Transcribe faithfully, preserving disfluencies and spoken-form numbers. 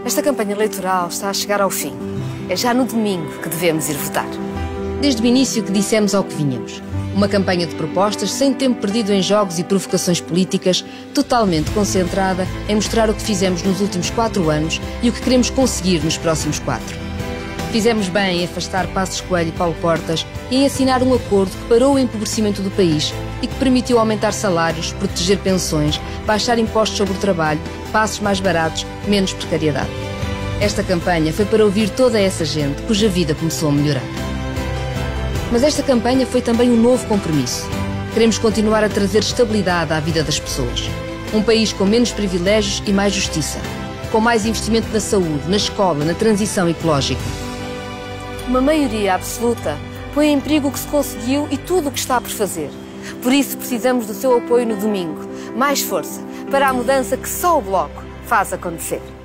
Esta campanha eleitoral está a chegar ao fim. É já no domingo que devemos ir votar. Desde o início que dissemos ao que vinhamos. Uma campanha de propostas sem tempo perdido em jogos e provocações políticas, totalmente concentrada em mostrar o que fizemos nos últimos quatro anos e o que queremos conseguir nos próximos quatro. Fizemos bem em afastar Passos Coelho e Paulo Portas e em assinar um acordo que parou o empobrecimento do país e que permitiu aumentar salários, proteger pensões, baixar impostos sobre o trabalho, passos mais baratos, menos precariedade. Esta campanha foi para ouvir toda essa gente cuja vida começou a melhorar. Mas esta campanha foi também um novo compromisso. Queremos continuar a trazer estabilidade à vida das pessoas. Um país com menos privilégios e mais justiça. Com mais investimento na saúde, na escola, na transição ecológica. Uma maioria absoluta põe em perigo o que se conseguiu e tudo o que está por fazer. Por isso precisamos do seu apoio no domingo. Mais força para a mudança que só o Bloco faz acontecer.